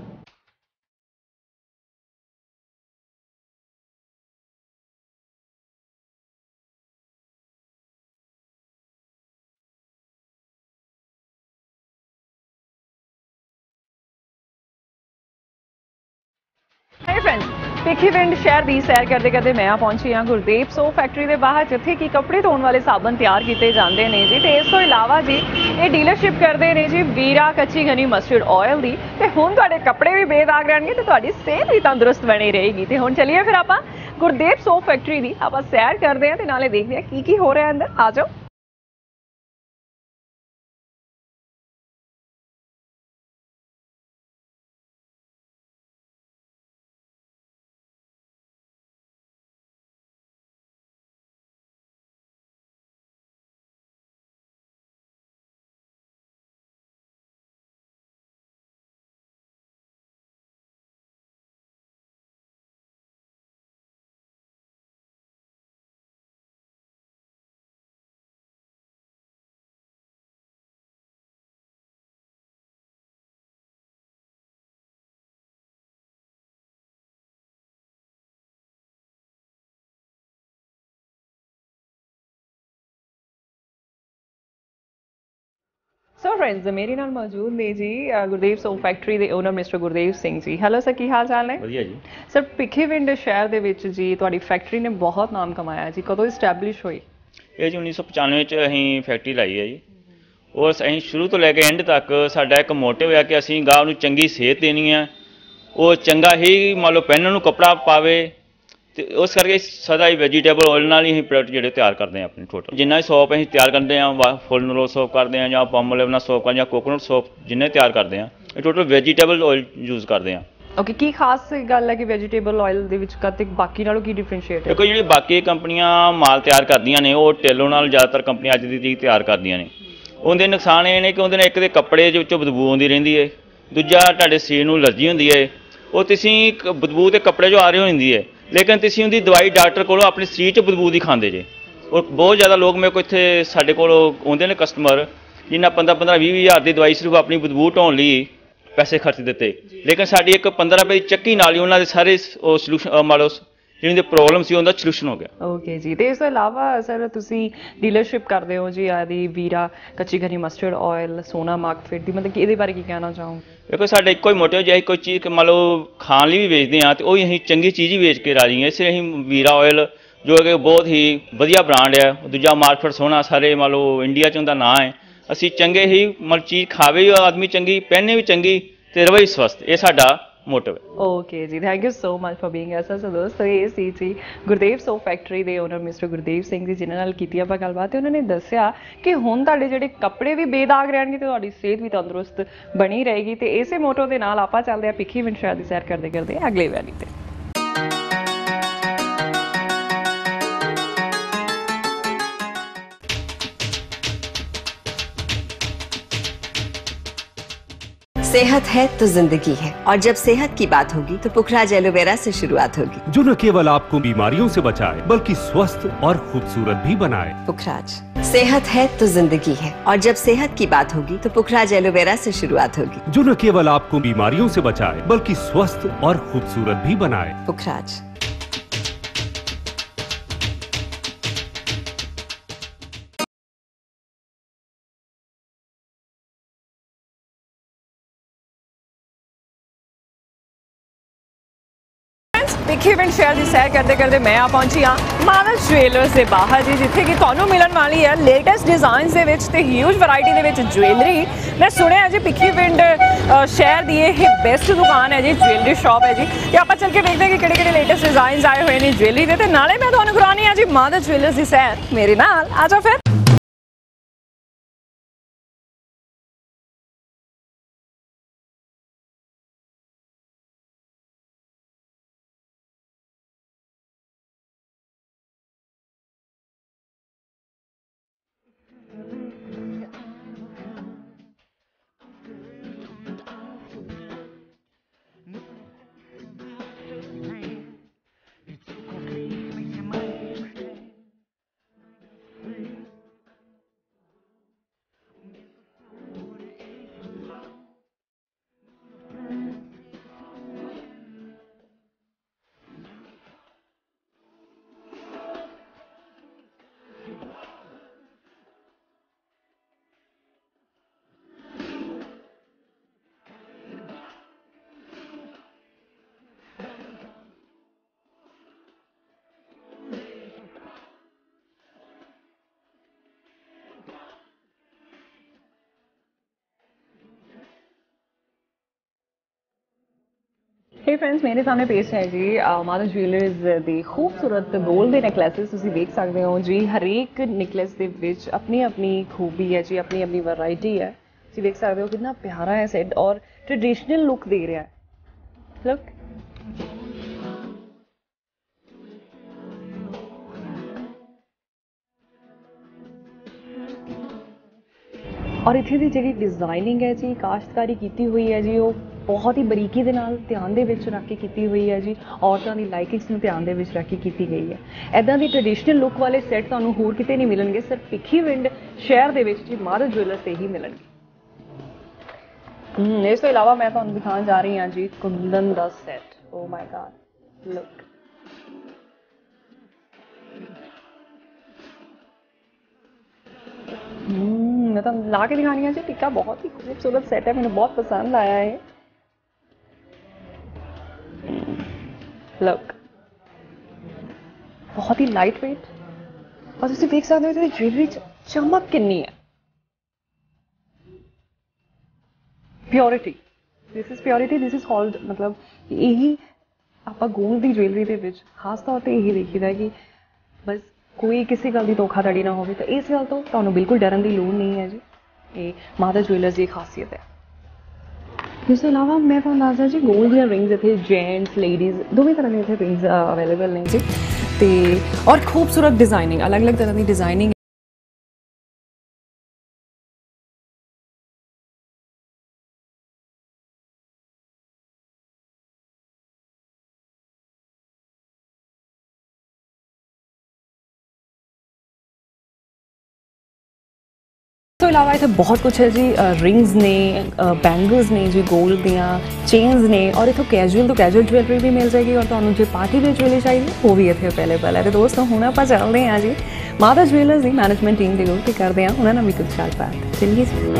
ਹਾਈ ਫਰੈਂਡਸ, ਭਿੱਖੀਵਿੰਡ ਸ਼ਹਿਰ ਦੀ ਸੈਰ ਕਰਦੇ ਕਰਦੇ ਮੈਂ ਪਹੁੰਚੀ ਹਾਂ ਗੁਰਦੇਵ ਸੋਪ ਫੈਕਟਰੀ ਦੇ ਬਾਹਰ, ਜਿੱਥੇ ਕਿ ਕੱਪੜੇ ਧੋਣ ਵਾਲੇ ਸਾਬਣ ਤਿਆਰ ਕੀਤੇ ਜਾਂਦੇ ਨੇ ਜੀ। ਤੇ ਇਸ ਤੋਂ ਇਲਾਵਾ ਜੀ ਇਹ ਡੀਲਰਸ਼ਿਪ ਕਰਦੇ ਨੇ ਜੀ ਵੀਰਾ ਕੱਚੀ ਘਨੀ ਮਸਟਰਡ ਆਇਲ ਦੀ। ਤੇ ਹੁਣ ਤੁਹਾਡੇ ਕੱਪੜੇ ਵੀ ਬੇਦਾਗ ਰਹਿਣਗੇ ਤੇ ਤੁਹਾਡੀ ਸਿਹਤ ਵੀ ਤੰਦਰੁਸਤ ਬਣੀ ਰਹੇਗੀ। ਤੇ ਹੁਣ ਚਲਿਏ ਫਿਰ ਆਪਾਂ ਗੁਰਦੇਵ ਸੋਪ ਫੈਕਟਰੀ ਦੀ ਆਪਾਂ ਸੈਰ ਕਰਦੇ ਹਾਂ ਤੇ ਨਾਲੇ ਦੇਖਦੇ ਹਾਂ ਕੀ ਕੀ ਹੋ ਰਿਹਾ ਅੰਦਰ। ਆ ਜਾਓ। ਸੋ ਫਰੈਂਡਸ, ਮੇਰੇ ਨਾਲ ਮੌਜੂਦ ਨੇ ਜੀ ਗੁਰਦੇਵ ਸੋਪ ਫੈਕਟਰੀ ਦੇ owner mister Gurdev Singh ji. Hello sir, ਕੀ ਹਾਲ ਚਾਲ ਨੇ? ਵਧੀਆ ਜੀ ਸਰ। ਭਿੱਖੀਵਿੰਡ ਸ਼ਹਿਰ ਦੇ ਵਿੱਚ ਜੀ ਤੁਹਾਡੀ ਫੈਕਟਰੀ ਨੇ ਬਹੁਤ ਨਾਮ ਕਮਾਇਆ ਜੀ, ਕਦੋਂ ਇਸਟੈਬਲਿਸ਼ ਹੋਈ? ਇਹ ਜੀ ਉੱਨੀ ਸੌ ਪਚਾਨਵੇਂ 'ਚ ਅਸੀਂ ਫੈਕਟਰੀ ਲਾਈ ਹੈ ਜੀ। ਔਰ ਅਸੀਂ ਸ਼ੁਰੂ ਤੋਂ ਲੈ ਕੇ ਐਂਡ ਤੱਕ ਸਾਡਾ ਇੱਕ ਮੋਟਿਵ ਹੈ ਕਿ ਅਸੀਂ ਗਾਹ ਨੂੰ ਚੰਗੀ ਸਿਹਤ ਦੇਣੀ ਹੈ, ਉਹ ਚੰਗਾ ਹੀ ਮੰਨ ਲਓ ਪਹਿਨਣ ਨੂੰ ਕੱਪੜਾ ਪਾਵੇ, ਅਤੇ ਉਸ ਕਰਕੇ ਸਦਾ ਹੀ ਵੈਜੀਟੇਬਲ ਆਇਲ ਨਾਲ ਹੀ ਅਸੀਂ ਪ੍ਰੋਡਕਟ ਜਿਹੜੇ ਤਿਆਰ ਕਰਦੇ ਹਾਂ ਆਪਣੇ ਟੋਟਲ। ਜਿੰਨਾ ਵੀ ਸੋਪ ਅਸੀਂ ਤਿਆਰ ਕਰਦੇ ਹਾਂ, ਫੁੱਲ ਰੋਲ ਸੋਪ ਕਰਦੇ ਹਾਂ ਜਾਂ ਪਾਮੋਲਿਵ ਨਾਲ ਸੋਪ ਕਰਦੇ ਹਾਂ ਜਾਂ ਕੋਕੋਨਟ ਸੋਪ ਜਿੰਨੇ ਤਿਆਰ ਕਰਦੇ ਹਾਂ, ਇਹ ਟੋਟਲ ਵੈਜੀਟੇਬਲ ਆਇਲ ਯੂਜ਼ ਕਰਦੇ ਹਾਂ। ਓਕੇ, ਕੀ ਖਾਸ ਗੱਲ ਹੈ ਕਿ ਵੈਜੀਟੇਬਲ ਆਇਲ ਦੇ ਵਿੱਚ ਕਦੇ ਬਾਕੀ ਨਾਲੋਂ ਕੀ ਡਿਫਰੈਂਸ਼ੀਏਟ ਹੈ? ਦੇਖੋ, ਜਿਹੜੀ ਬਾਕੀ ਕੰਪਨੀਆਂ ਮਾਲ ਤਿਆਰ ਕਰਦੀਆਂ ਨੇ ਉਹ ਟੇਲੋ ਨਾਲ ਜ਼ਿਆਦਾਤਰ ਕੰਪਨੀਆਂ ਅੱਜ ਦੀ ਤਰੀਕ ਤਿਆਰ ਕਰਦੀਆਂ ਨੇ। ਉਹਦੇ ਨੁਕਸਾਨ ਇਹ ਨੇ ਕਿ ਉਹਦੇ ਨਾਲ ਇੱਕ ਦੇ ਕੱਪੜੇ ਦੇ ਵਿੱਚੋਂ ਬਦਬੂ ਆਉਂਦੀ ਰਹਿੰਦੀ ਹੈ, ਦੂਜਾ ਤੁਹਾਡੇ ਸਰੀਰ ਨੂੰ ਐਲਰਜੀ ਹੁੰਦੀ ਹੈ। ਉਹ ਤੁਸੀਂ ਬਦਬੂ ਦੇ ਕੱਪੜੇ 'ਚੋਂ ਆ ਰਹੀ ਹੁੰਦੀ ਹੈ, ਲੇਕਿਨ ਤੁਸੀਂ ਉਹਦੀ ਦਵਾਈ ਡਾਕਟਰ ਕੋਲੋਂ ਆਪਣੇ ਸਰੀਰ 'ਚ ਬਦਬੂ ਦੀ ਖਾਂਦੇ ਜੇ। ਔਰ ਬਹੁਤ ਜ਼ਿਆਦਾ ਲੋਕ ਮੇਰੇ ਕੋਲ ਇੱਥੇ ਸਾਡੇ ਕੋਲ ਆਉਂਦੇ ਨੇ ਕਸਟਮਰ, ਜਿਨ੍ਹਾਂ ਪੰਦਰਾਂ ਪੰਦਰਾਂ ਵੀਹ ਵੀਹ ਹਜ਼ਾਰ ਦੀ ਦਵਾਈ ਸਿਰਫ ਆਪਣੀ ਬਦਬੂ ਢਾਉਣ ਲਈ ਪੈਸੇ ਖਰਚ ਦਿੱਤੇ, ਲੇਕਿਨ ਸਾਡੀ ਇੱਕ ਪੰਦਰਾਂ ਰੁਪਏ ਦੀ ਚੱਕੀ ਨਾਲ ਹੀ ਉਹਨਾਂ ਦੇ ਸਾਰੇ ਉਹ ਸਲਿਊਸ਼ਨ ਮੰਨ ਲਓ ਜਿਹੜੀ ਦੀ ਪ੍ਰੋਬਲਮ ਸੀ ਉਹਦਾ ਸੋਲੂਸ਼ਨ ਹੋ ਗਿਆ। ਓਕੇ ਜੀ, ਤੇ ਇਸ ਤੋਂ ਇਲਾਵਾ ਸਰ ਤੁਸੀਂ ਡੀਲਰਸ਼ਿਪ ਕਰਦੇ ਹੋ ਜੀ ਆਦੀ ਵੀਰਾ ਕੱਚੀ ਘਨੀ ਮਸਟਰਡ ਆਇਲ, ਸੋਨਾ ਮਾਰਕਫਿਟ ਦੀ, ਮਤਲਬ ਕਿ ਇਹਦੇ ਬਾਰੇ ਕੀ ਕਹਿਣਾ ਚਾਹੋਗੇ? ਦੇਖੋ ਸਾਡੇ ਇੱਕੋ ਹੀ ਮੋਟਿਵ ਜੇ ਅਸੀਂ ਕੋਈ ਚੀਜ਼ ਮੰਨ ਲਓ ਖਾਣ ਲਈ ਵੀ ਵੇਚਦੇ ਹਾਂ ਤੇ ਉਹ ਅਸੀਂ ਚੰਗੀ ਚੀਜ਼ ਹੀ ਵੇਚ ਕੇ ਰਾਜੀ ਹਾਂ। ਇਸ ਲਈ ਅਸੀਂ ਵੀਰਾ ਆਇਲ ਜੋ ਕਿ ਬਹੁਤ ਹੀ ਵਧੀਆ ਬ੍ਰਾਂਡ ਹੈ, ਦੂਜਾ ਮਾਰਕਫਿਟ ਸੋਨਾ ਸਾਰੇ ਮੰਨ ਲਓ ਇੰਡੀਆ 'ਚ ਉਹਦਾ ਨਾਂ ਹੈ। ਅਸੀਂ ਚੰਗੇ ਹੀ ਮਤਲਬ ਚੀਜ਼ ਖਾਵੇ ਵੀ ਆਦਮੀ ਚੰਗੀ, ਪਹਿਨੇ ਵੀ ਚੰਗੀ ਤੇ ਰਵੇ ਸਵਸਥ, ਇਹ ਸਾਡਾ ਮੋਟਿਵ ਹੈ। ਓਕੇ ਜੀ, thank you so much for being us so ਦੋਸਤੋ ਇਹ ਸੀ ਜੀ ਗੁਰਦੇਵ ਸੋਪ ਫੈਕਟਰੀ ਦੇ ਓਨਰ ਮਿਸਟਰ ਗੁਰਦੇਵ ਸਿੰਘ ਜੀ, ਜਿਨ੍ਹਾਂ ਨਾਲ ਕੀਤੀ ਆਪਾਂ ਗੱਲਬਾਤ ਤੇ ਉਹਨਾਂ ਨੇ ਦੱਸਿਆ ਕਿ ਹੁਣ ਤੁਹਾਡੇ ਜਿਹੜੇ ਕੱਪੜੇ ਵੀ ਬੇਦਾਗ ਰਹਿਣਗੇ ਤੇ ਤੁਹਾਡੀ ਸਿਹਤ ਵੀ ਤੰਦਰੁਸਤ ਬਣੀ ਰਹੇਗੀ। ਤੇ ਇਸੇ ਮੋਟੋ ਦੇ ਨਾਲ ਆਪਾਂ ਚੱਲਦੇ ਆ ਭਿੱਖੀਵਿੰਡ ਸ਼ਹਿਰ ਦੀ ਸੈਰ ਕਰਦੇ ਕਰਦੇ ਅਗਲੇ ਵੈਲੀ ਤੇ। सेहत है तो जिंदगी है, और जब सेहत की बात होगी तो पुखराज एलोवेरा से शुरुआत होगी, जो न केवल आपको बीमारियों से बचाए बल्कि स्वस्थ और खूबसूरत भी बनाए। पुखराज, सेहत है तो जिंदगी है, और जब सेहत की बात होगी तो पुखराज एलोवेरा से शुरुआत होगी, जो न केवल आपको बीमारियों से बचाए बल्कि स्वस्थ और खूबसूरत भी बनाए। पुखराज। ਭਿੱਖੀਵਿੰਡ ਸ਼ਹਿਰ ਦੀ ਸੈਰ ਕਰਦੇ ਕਰਦੇ ਮੈਂ ਆ ਪਹੁੰਚੀ ਹਾਂ ਮਾਨਸ ਜੁਐਲਰਸ ਦੇ ਬਾਹਰ ਜੀ, ਜਿੱਥੇ ਕਿ ਤੁਹਾਨੂੰ ਮਿਲਣ ਵਾਲੀ ਹੈ ਲੇਟੈਸਟ ਡਿਜ਼ਾਈਨਸ ਦੇ ਵਿੱਚ ਤੇ ਹਿਊਜ ਵੈਰਾਈਟੀ ਦੇ ਵਿੱਚ ਜੁਐਲਰੀ। ਮੈਂ ਸੁਣਿਆ ਜੀ ਭਿੱਖੀਵਿੰਡ ਸ਼ਹਿਰ ਦੀ ਇਹ ਬੈਸਟ ਦੁਕਾਨ ਹੈ ਜੀ, ਜੁਐਲਰੀ ਸ਼ਾਪ ਹੈ ਜੀ, ਤੇ ਆਪਾਂ ਚੱਲ ਕੇ ਵੇਖਦੇ ਹਾਂ ਕਿ ਕਿਹੜੇ ਕਿਹੜੇ ਲੇਟੈਸਟ ਡਿਜ਼ਾਈਨਸ ਆਏ ਹੋਏ ਨੇ ਜੁਐਲਰੀ ਦੇ, ਤੇ ਨਾਲੇ ਮੈਂ ਤੁਹਾਨੂੰ ਕਰਾਉਣੀ ਆ ਜੀ ਮਾਨਸ ਜੁਐਲਰਸ ਦੀ ਸੈਰ ਮੇਰੇ ਨਾਲ। ਆ ਜਾਓ ਫਿਰ। हे फ्रेंड्स, मेरे सामने पेश है जी मानस ज्वेलर्स ਦੇ खूबसूरत गोल्ड ਦੇ ਨੈਕਲੈਸਿਸ ਤੁਸੀਂ ਵੇਖ ਸਕਦੇ ਹੋ ਜੀ। ਹਰੇਕ ਨੈਕਲੈਸ ਦੇ ਵਿੱਚ ਆਪਣੀ ਆਪਣੀ ਖੂਬੀ ਹੈ ਜੀ, ਆਪਣੀ ਆਪਣੀ ਵੈਰਾਈਟੀ ਹੈ। ਤੁਸੀਂ ਵੇਖ ਸਕਦੇ ਹੋ ਕਿੰਨਾ ਪਿਆਰਾ ਹੈ ਸੈਟ ਔਰ ਟ੍ਰੈਡੀਸ਼ਨਲ ਲੁੱਕ ਦੇ ਰਿਹਾ ਹੈ। ਲੁੱਕ ਔਰ ਇੱਥੇ ਦੀ ਜਿਹੜੀ ਡਿਜ਼ਾਈਨਿੰਗ ਹੈ ਜੀ, ਕਾਸ਼ਤਕਾਰੀ ਕੀਤੀ ਹੋਈ ਹੈ ਜੀ, ਉਹ ਬਹੁਤ ਹੀ ਬਰੀਕੀ ਦੇ ਨਾਲ ਧਿਆਨ ਦੇ ਵਿੱਚ ਰੱਖ ਕੇ ਕੀਤੀ ਹੋਈ ਹੈ ਜੀ। ਔਰਤਾਂ ਦੀ ਲਾਈਕਿੰਗਸ ਨੂੰ ਧਿਆਨ ਦੇ ਵਿੱਚ ਰੱਖ ਕੇ ਕੀਤੀ ਗਈ ਹੈ। ਇੱਦਾਂ ਦੀ ਟ੍ਰੈਡੀਸ਼ਨਲ ਲੁੱਕ ਵਾਲੇ ਸੈੱਟ ਤੁਹਾਨੂੰ ਹੋਰ ਕਿਤੇ ਨਹੀਂ ਮਿਲਣਗੇ, ਸਿਰਫ ਭਿੱਖੀਵਿੰਡ ਸ਼ਹਿਰ ਦੇ ਵਿੱਚ ਜੀ ਮਾਨਸ ਜੁਐਲਰਸ ਤੇ ਹੀ ਮਿਲਣਗੇ। ਹਮ ਇਸ ਤੋਂ ਇਲਾਵਾ ਮੈਂ ਤੁਹਾਨੂੰ ਦਿਖਾਉਣ ਜਾ ਰਹੀ ਹਾਂ ਜੀ ਕੁੰਦਨ ਦਾ set. Oh my God, look hmm मैं तो ला के दिखानी है जी। टिक्का बहुत ही खूबसूरत सेट है, मैंने बहुत पसंद आया है। लुक बहुत ही लाइट वेट और तुम देख सकते हो ज्वेलरी चमक कितनी है। Purity, this is purity, this is called मतलब यही आप गोल्ड की ज्वेलरी के विच खास तौर पर यही देखीदा कि बस कोई किसी गल की धोखाधड़ी ना हो, तो इस गल तो तुहानूं बिल्कुल डरन की लोड़ नहीं है जी। ये मानस ज्वेलर्स की खासियत है। इस अलावा मैं तुहानूं दसदा जी गोल्ड दी रिंग्स इत्थे जेंट्स लेडीज़ दोवें तरह की इत्थे रिंग्स अवेलेबल ने जी, ते और खूबसूरत डिजाइनिंग, अलग अलग तरह की डिजाइनिंग तो ਤੋਂ ਇਲਾਵਾ ਇੱਥੇ ਬਹੁਤ ਕੁਝ ਹੈ ਜੀ, ਰਿੰਗਸ ਨੇ, ਬੈਂਗਲਸ ਨੇ ਜੀ, 골ਡ ਦੀਆਂ ਚੇਨਸ ਨੇ, ਔਰ ਇੱਥੋਂ ਕੈਜੂਅਲ ਤੋਂ ਕੈਜੂਅਲ ਜੁਐਲਰੀ ਵੀ ਮਿਲ ਜਾਏਗੀ, ਔਰ ਤੁਹਾਨੂੰ ਜੇ ਪਾਰਟੀ ਵੇਅਰ ਜੁਐਲਰੀ ਚਾਹੀਦੀ ਉਹ ਵੀ ਇੱਥੇ ਅਵੇਲੇਬਲ ਹੈ। ਤੇ ਦੋਸਤੋ ਹੁਣ ਆਪਾਂ ਚੱਲਦੇ ਹਾਂ ਜੀ ਮਾਤਾ ਜੁਐਲਰਸ ਦੀ ਮੈਨੇਜਮੈਂਟ ਟੀਮ ਦੇ ਕੋਲ ਤੇ ਕਰਦੇ ਹਾਂ ਉਹਨਾਂ ਨਾਲ ਵੀ ਕੁਝ ਗੱਲਬਾਤ। ਚਲਿਏ ਜੀ।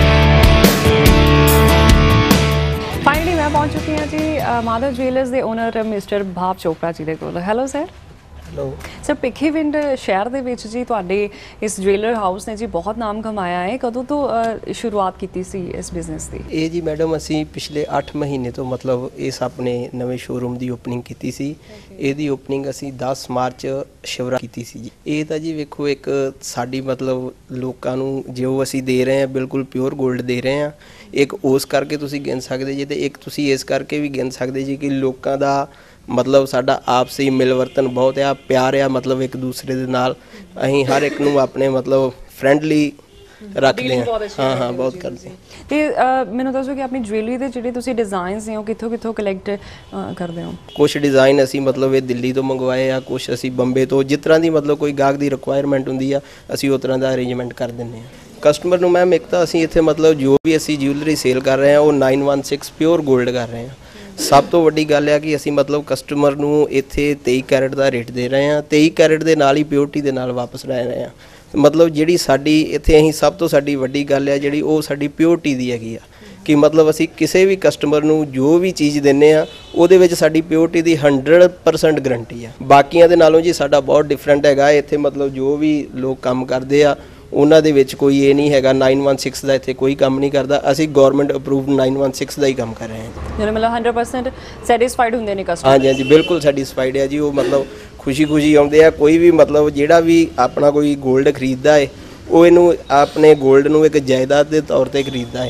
ਫਾਈਨਲੀ ਮੈਂ ਪਹੁੰਚ ਚੁੱਕੀ ਹਾਂ ਜੀ ਮਾਤਾ ਜੁਐਲਰਸ ਦੇ ਓਨਰ ਮਿਸਟਰ ਭਾਵ ਚੋਪੜਾ ਜੀ ਦੇ ਕੋਲ। Hello sir. Hello sir, Bhikhiwind ਸ਼ਹਿਰ ਦੇ ਵਿੱਚ ਜੀ ਤੁਹਾਡੇ ਇਸ ਜੁਐਲਰ ਹਾਊਸ ਨੇ ਜੀ ਬਹੁਤ ਨਾਮ ਕਮਾਇਆ ਹੈ। ਕਦੋਂ ਤੋਂ ਸ਼ੁਰੂਆਤ ਕੀਤੀ ਸੀ ਇਸ ਬਿਜ਼ਨਸ ਦੀ? ਇਹ ਜੀ ਮੈਡਮ ਅਸੀਂ ਪਿਛਲੇ ਅੱਠ ਮਹੀਨੇ ਤੋਂ ਮਤਲਬ ਇਸ ਆਪਣੇ ਨਵੇਂ ਸ਼ੋਰੂਮ ਦੀ ਓਪਨਿੰਗ ਕੀਤੀ ਸੀ। ਇਹਦੀ ਓਪਨਿੰਗ ਅਸੀਂ ਦਸ ਮਾਰਚ ਸ਼ਿਵਰਾ ਕੀਤੀ ਸੀ ਜੀ। ਇਹ ਤਾਂ ਜੀ ਵੇਖੋ ਇੱਕ ਸਾਡੀ ਮਤਲਬ ਲੋਕਾਂ ਨੂੰ ਜੋ ਅਸੀਂ ਦੇ ਰਹੇ ਹਾਂ ਬਿਲਕੁਲ ਪਿਓਰ 골ਡ ਦੇ ਰਹੇ ਹਾਂ। ਇੱਕ ਉਸ ਕਰਕੇ ਤੁਸੀਂ ਗਿਣ ਸਕਦੇ ਜੀ, ਤੇ ਇੱਕ ਤੁਸੀਂ ਇਸ ਕਰਕੇ ਵੀ ਗਿਣ ਸਕਦੇ ਜੀ ਕਿ ਲੋਕਾਂ ਦਾ ਮਤਲਬ ਸਾਡਾ ਆਪਸੀ ਮਿਲਵਰਤਨ ਬਹੁਤ ਆ, ਪਿਆਰ ਆ, ਮਤਲਬ ਇੱਕ ਦੂਸਰੇ ਦੇ ਨਾਲ ਅਸੀਂ ਹਰ ਇੱਕ ਨੂੰ ਆਪਣੇ ਮਤਲਬ ਫਰੈਂਡਲੀ ਰੱਖਦੇ ਹਾਂ। ਹਾਂ ਹਾਂ ਬਹੁਤ ਕਰਦੇ। ਤੇ ਮੈਨੂੰ ਦੱਸੋ ਕਿ ਆਪਣੀ ਜੁਐਲਰੀ ਦੇ ਜਿਹੜੇ ਤੁਸੀਂ ਡਿਜ਼ਾਈਨਸ ਨੇ ਉਹ ਕਿੱਥੋਂ ਕਿੱਥੋਂ ਕਲੈਕਟ ਕਰਦੇ ਹੋ? ਕੁਛ ਡਿਜ਼ਾਈਨ ਅਸੀਂ ਮਤਲਬ ਇਹ ਦਿੱਲੀ ਤੋਂ ਮੰਗਵਾਏ ਆ, ਕੁਛ ਅਸੀਂ ਬੰਬੇ ਤੋਂ, ਜਿਸ ਤਰ੍ਹਾਂ ਦੀ ਮਤਲਬ ਕੋਈ ਗਾਹਕ ਦੀ ਰਿਕੁਆਇਰਮੈਂਟ ਹੁੰਦੀ ਆ ਅਸੀਂ ਉਸ ਤਰ੍ਹਾਂ ਦਾ ਅਰੇਂਜਮੈਂਟ ਕਰ ਦਿੰਦੇ ਹਾਂ ਕਸਟਮਰ ਨੂੰ। ਮੈਮ ਇੱਕ ਤਾਂ ਅਸੀਂ ਇੱਥੇ ਮਤਲਬ ਜੋ ਵੀ ਅਸੀਂ ਜਿਊਲਰੀ ਸੇਲ ਕਰ ਰਹੇ ਹਾਂ ਉਹ ਨਾਈਨ ਵਨ ਸਿਕਸ ਪਿਓਰ 골ਡ ਕਰ ਰਹੇ ਹਾਂ। ਸਭ ਤੋਂ ਵੱਡੀ ਗੱਲ ਆ ਕਿ ਅਸੀਂ ਮਤਲਬ ਕਸਟਮਰ ਨੂੰ ਇੱਥੇ ਤੇਈ ਕੈਰਟ ਦਾ ਰੇਟ ਦੇ ਰਹੇ ਹਾਂ, ਤੇਈ ਕੈਰਟ ਦੇ ਨਾਲ ਹੀ ਪਿਓਰਟੀ ਦੇ ਨਾਲ ਵਾਪਸ ਲੈ ਰਹੇ ਹਾਂ। ਮਤਲਬ ਜਿਹੜੀ ਸਾਡੀ ਇੱਥੇ ਅਸੀਂ ਸਭ ਤੋਂ ਸਾਡੀ ਵੱਡੀ ਗੱਲ ਆ ਜਿਹੜੀ ਉਹ ਸਾਡੀ ਪਿਓਰਟੀ ਦੀ ਹੈਗੀ ਆ ਕਿ ਮਤਲਬ ਅਸੀਂ ਕਿਸੇ ਵੀ ਕਸਟਮਰ ਨੂੰ ਜੋ ਵੀ ਚੀਜ਼ ਦਿੰਦੇ ਆ ਉਹਦੇ ਵਿੱਚ ਸਾਡੀ ਪਿਓਰਟੀ ਦੀ ਹੰਡਰਡ ਪਰਸੈਂਟ ਗਰੰਟੀ ਆ। ਬਾਕੀਆਂ ਦੇ ਨਾਲੋਂ ਜੀ ਸਾਡਾ ਬਹੁਤ ਡਿਫਰੈਂਟ ਹੈਗਾ। ਇੱਥੇ ਮਤਲਬ ਜੋ ਵੀ ਲੋਕ ਕੰਮ ਕਰਦੇ ਆ ਉਹਨਾਂ ਦੇ ਵਿੱਚ ਕੋਈ ਇਹ ਨਹੀਂ ਹੈਗਾ ਨਾਈਨ ਵਨ ਸਿਕਸ ਦਾ ਇੱਥੇ ਕੋਈ ਕੰਮ ਨਹੀਂ ਕਰਦਾ। ਅਸੀਂ government approved nine one six ਦਾ ਹੀ ਕੰਮ ਕਰ ਰਹੇ ਹਾਂ। ਜਿਹੜੇ ਮਤਲਬ ਹੰਡਰਡ ਪਰਸੈਂਟ ਸੈਟੀਸਫਾਈਡ ਹੁੰਦੇ ਨੇ ਕਸਟਮਰ? ਹਾਂਜੀ ਹਾਂਜੀ ਬਿਲਕੁਲ ਸੈਟੀਸਫਾਈਡ ਹੈ ਜੀ। ਉਹ ਮਤਲਬ ਖੁਸ਼ੀ ਖੁਸ਼ੀ ਆਉਂਦੇ ਆ। ਕੋਈ ਵੀ ਮਤਲਬ ਜਿਹੜਾ ਵੀ ਆਪਣਾ ਕੋਈ 골ਡ ਖਰੀਦਦਾ ਹੈ ਉਹ ਇਹਨੂੰ ਆਪਣੇ 골ਡ ਨੂੰ ਇੱਕ ਜਾਇਦਾਦ ਦੇ ਤੌਰ ਤੇ ਖਰੀਦਦਾ ਹੈ।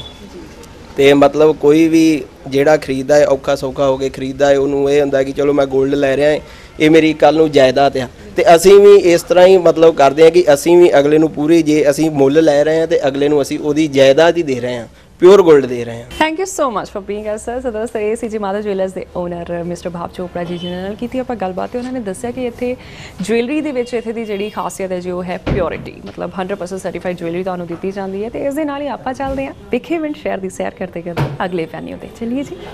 ਤੇ ਮਤਲਬ ਕੋਈ ਵੀ ਜਿਹੜਾ ਖਰੀਦਦਾ ਹੈ ਔਖਾ ਸੌਖਾ ਹੋ ਕੇ ਖਰੀਦਦਾ ਹੈ, ਉਹਨੂੰ ਇਹ ਹੁੰਦਾ ਕਿ ਚਲੋ ਮੈਂ 골ਡ ਲੈ ਰਿਹਾ ਇਹ ਮੇਰੀ ਕੱਲ੍ਹ ਨੂੰ ਜਾਇਦਾਦ ਆ। ਤੇ ਅਸੀਂ ਵੀ ਇਸ ਤਰ੍ਹਾਂ ਹੀ ਮਤਲਬ ਕਰਦੇ ਹਾਂ ਕਿ ਅਸੀਂ ਵੀ ਅਗਲੇ ਨੂੰ ਪੂਰੀ ਜੇ ਅਸੀਂ ਮੁੱਲ ਲੈ ਰਹੇ ਹਾਂ ਤੇ ਅਗਲੇ ਨੂੰ ਅਸੀਂ ਉਹਦੀ ਜਾਇਦਾਦ ਹੀ ਦੇ ਰਹੇ ਹਾਂ, ਪਿਓਰ 골ਡ ਦੇ ਰਹੇ ਹਾਂ। Thank you so much for being us sir. So ਦੋਸਤੋ ਇਹ ਸੀ ਜੀ ਮਾਤਾ ਜੁਐਲਰਸ ਦੇ ਓਨਰ ਮਿਸਟਰ ਭਾਵ ਚੋਪੜਾ ਜੀ ਜਿਹਨਾਂ ਨਾਲ ਕੀਤੀ ਆਪਾਂ ਗੱਲਬਾਤ ਤੇ ਉਹਨਾਂ ਨੇ ਦੱਸਿਆ ਕਿ ਇੱਥੇ ਜੁਐਲਰੀ ਦੇ ਵਿੱਚ ਇੱਥੇ ਦੀ ਜਿਹੜੀ ਖਾਸੀਅਤ ਹੈ ਜੋ ਹੈ ਪਿਓਰਿਟੀ, ਮਤਲਬ ਹੰਡਰਡ ਪਰਸੈਂਟ ਸਰਟੀਫਾਈਡ ਜੁਐਲਰੀ ਤੁਹਾਨੂੰ ਦਿੱਤੀ ਜਾਂਦੀ ਹੈ। ਤੇ ਇਸ ਦੇ ਨਾਲ ਹੀ ਆਪਾਂ ਚੱਲਦੇ ਹਾਂ ਭਿੱਖੀਵਿੰਡ ਸ਼ਹਿਰ ਦੀ ਸੈਰ ਕਰਦੇ ਕਰਦੇ ਅਗਲੇ ਵੈਨਿਊ ਤੇ। ਚਲਿਏ ਜੀ।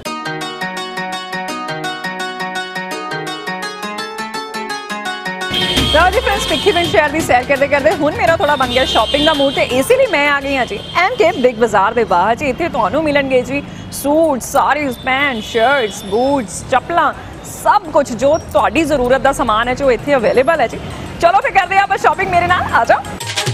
ਲਓ ਜੀ ਫਰੈਂਡਸ, ਭਿੱਖੀਵਿੰਡ ਸ਼ਹਿਰ ਦੀ ਸੈਰ ਕਰਦੇ ਕਰਦੇ ਹੁਣ ਮੇਰਾ ਥੋੜਾ ਬਣ ਗਿਆ ਸ਼ਾਪਿੰਗ ਦਾ ਮੂਡ, ਤੇ ਇਸੇ ਲਈ ਮੈਂ ਆ ਗਈ ਹਾਂ ਜੀ ਐਮ ਕੇ ਬਿਗ ਬਾਜ਼ਾਰ ਦੇ ਬਾਹਰ ਜੀ। ਇੱਥੇ ਤੁਹਾਨੂੰ ਮਿਲਣਗੇ ਜੀ suit, saris, pant, shirts, boots, ਚੱਪਲਾਂ, ਸਭ ਕੁਝ ਜੋ ਤੁਹਾਡੀ ਜ਼ਰੂਰਤ ਦਾ ਸਮਾਨ ਹੈ ਜੋ ਇੱਥੇ ਅਵੇਲੇਬਲ ਹੈ ਜੀ। ਚਲੋ ਫਿਰ ਕਰਦੇ ਆਪਾਂ ਸ਼ਾਪਿੰਗ, ਮੇਰੇ ਨਾਲ ਆ ਜਾਓ।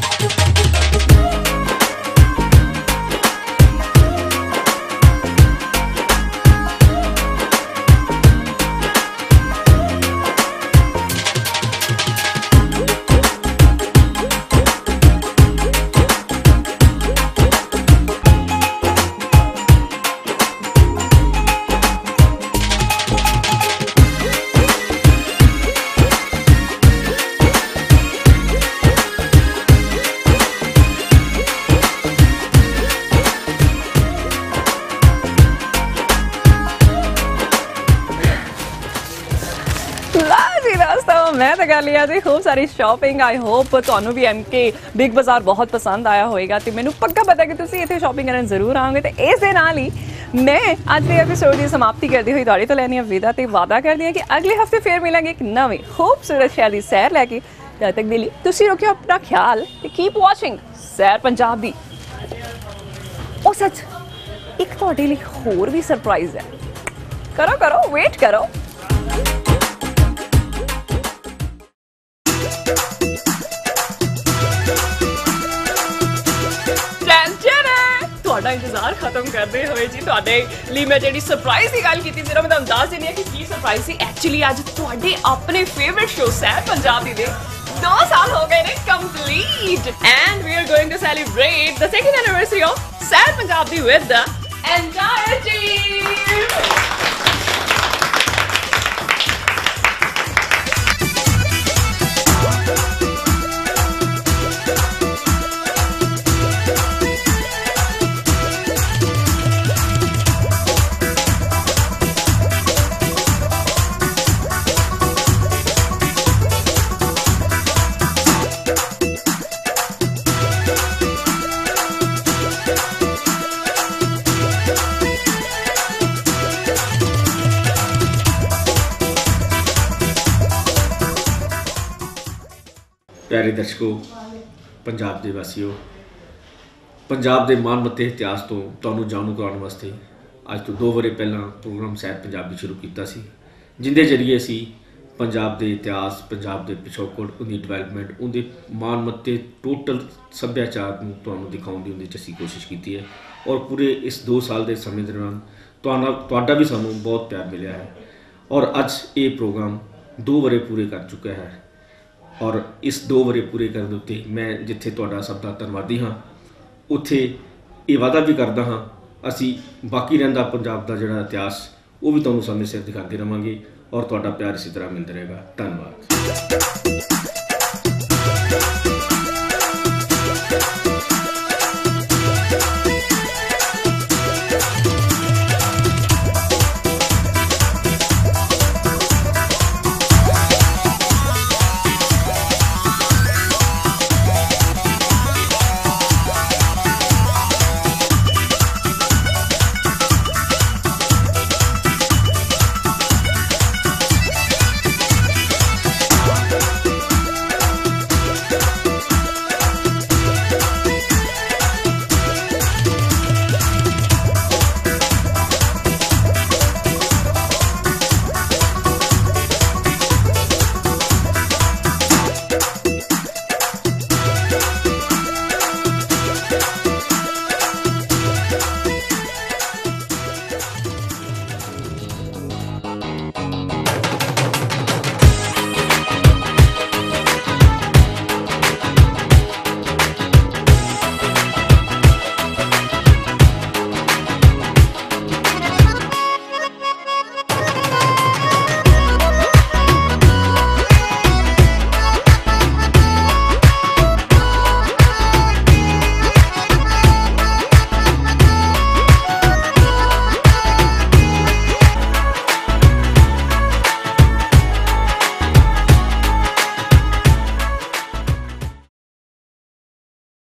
मैं तो कर लिया जी खूब सारी शॉपिंग। आई होप ਤੁਹਾਨੂੰ ਵੀ ਐਮ ਕੇ ਬਿਗ ਬਾਜ਼ਾਰ ਬਹੁਤ ਪਸੰਦ ਆਇਆ ਹੋਵੇਗਾ ਤੇ ਮੈਨੂੰ ਪੱਕਾ ਪਤਾ ਕਿ ਤੁਸੀਂ ਇੱਥੇ ਸ਼ਾਪਿੰਗ ਕਰਨ ਜ਼ਰੂਰ ਆਓਗੇ। ਤੇ ਇਸ ਦੇ ਨਾਲ ਹੀ ਮੈਂ ਅੱਜ ਦੇ ਐਪੀਸੋਡ ਦੀ ਸਮਾਪਤੀ ਕਰਦੀ ਹੋਈ ਤੁਹਾਡੇ ਤੋਂ ਲੈਣੀ ਆ ਵਿਦਾ ਤੇ ਵਾਅਦਾ ਕਰਦੀ ਹਾਂ ਕਿ ਅਗਲੇ ਹਫਤੇ ਫੇਰ ਮਿਲਾਂਗੇ ਇੱਕ ਨਵੀਂ ਖੂਬਸੂਰਤ ਸ਼ਹਿਰ ਦੀ ਸੈਰ ਲੈ ਕੇ। ਤਦ ਤੱਕ ਦੇ ਲਈ ਤੁਸੀਂ ਰੱਖਿਓ ਆਪਣਾ ਖਿਆਲ ਤੇ ਕੀਪ ਵਾਚਿੰਗ ਸੈਰ ਪੰਜਾਬ ਦੀ। ਉਹ ਸੱਚ, ਇੱਕ ਤੁਹਾਡੇ ਲਈ ਹੋਰ ਵੀ ਸਰਪ੍ਰਾਈਜ਼ ਹੈ। ਕਰੋ ਕਰੋ ਵੇਟ ਕਰੋ। ਤੁਹਾਡਾ ਇੰਤਜ਼ਾਰ ਖਤਮ ਕਰਦੇ ਹੋਏ ਜੀ ਤੁਹਾਡੇ ਲਈ ਮੈਂ ਜਿਹੜੀ ਸਰਪ੍ਰਾਈਜ਼ ਦੀ ਗੱਲ ਕੀਤੀ ਜ਼ਰਾ ਮੈਂ ਤੁਹਾਨੂੰ ਦੱਸ ਦਿੰਦੀ ਹਾਂ ਕਿ ਕੀ ਸਰਪ੍ਰਾਈਜ਼ ਸੀ। ਐਕਚੁਅਲੀ ਅੱਜ ਤੁਹਾਡੇ ਆਪਣੇ ਫੇਵਰਿਟ ਸ਼ੋ ਸੈਰ ਪੰਜਾਬੀ ਦੇ ਦੋ ਸਾਲ ਹੋ ਗਏ ਨੇ complete and we are going to celebrate the second anniversary of Sair Punjabi with the entire team. प्यारे दर्शकों, पंजाब के वासियों, पंजाब के मानमत्ते इतिहास तो तुहानूं जाणू कराउण वास्ते अज तो दो वरे पहला प्रोग्राम सैर पंजाबी शुरू किया सी, जिंदे जरिए असी पंजाब के इतिहास, पंजाब के पिछोकड़, उनकी डिवेलपमेंट, उनके मानमत्ते टोटल सभ्याचार नूं तुहानूं दिखाउण दी उहदे च असीं कोशिश की है। और पूरे इस दो साल के समय दौरान तुहाडा तुहाडा भी सानूं बहुत प्यार मिलिया है और अज ये प्रोग्राम दो वरे पूरे कर चुका है। और इस दो वरे पूरे करने के उत्ते मैं जिथे तुहाडा सब दा धन्नवादी हाँ, उत्थे ये वादा भी करदा हाँ असी बाकी रहिंदा पंजाब का जिहड़ा इतिहास वो भी तुहानूं समय सिर दिखाते रहांगे और तुहाडा प्यार इसी तरह मिलता रहेगा। धन्नवाद।